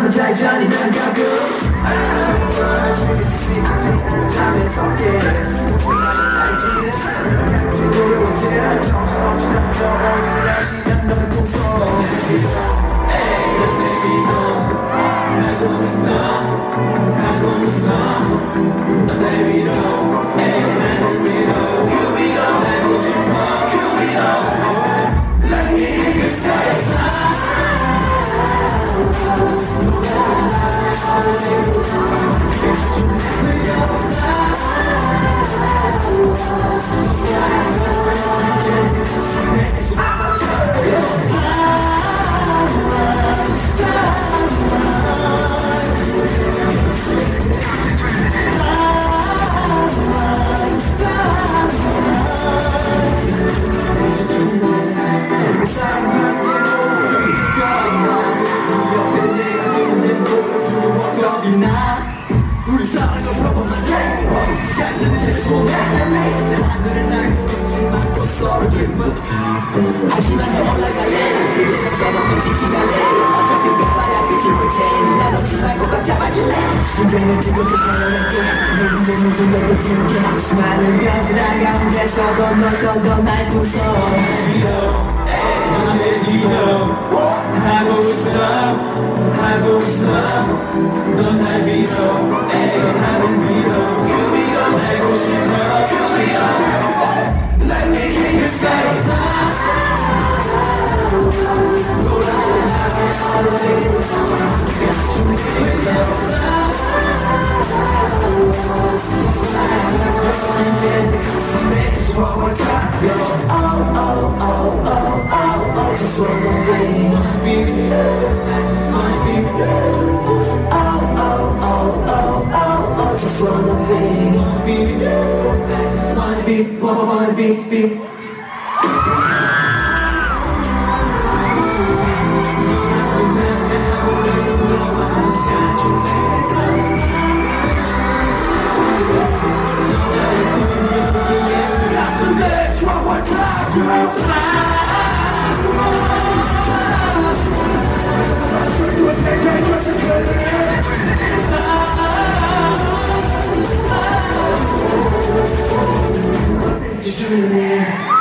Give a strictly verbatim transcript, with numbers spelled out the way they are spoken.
밤은 잔잔히난 가끔 아무와 지금 잠에 섞여 생각은 잘 지내 가끔씩 노려보지 정신없이 난 너를 다시 난 너를 꿈꿔 Hey, baby, no 알고 있어 알고 있어 나 baby, no Hey, 나를 믿어 You be the 알고 싶어 You be the Like me, 그 사이 우리 사랑은 평범한데 어디까지는 제 손에 이제 하늘을 날고 있지만 또 서로 기분 하지만 더 올라갈래 그대가 써놓은 티티가 래 어차피 가봐야 끝이 볼 테니 난 놓지 말고 꽉 잡아줄래 심장을 뛰고 싶어할게 내 인생 모든 걸 느낄게 수많은 별들 한가운데서 건너서도 날 품고 넌 믿어 하고 있어 하고 있어 넌 날 믿어 나를 믿어 You 믿어 알고 싶어 You 믿어 날 내게 가있어 노란하게 얼어내리고 준비해봤어 Oh, oh, oh, oh, oh, oh, just wanna be with you I just wanna be with you Oh, oh, oh, oh, oh, oh, just wanna be Be with you I just wanna be, wanna be, be Did you really?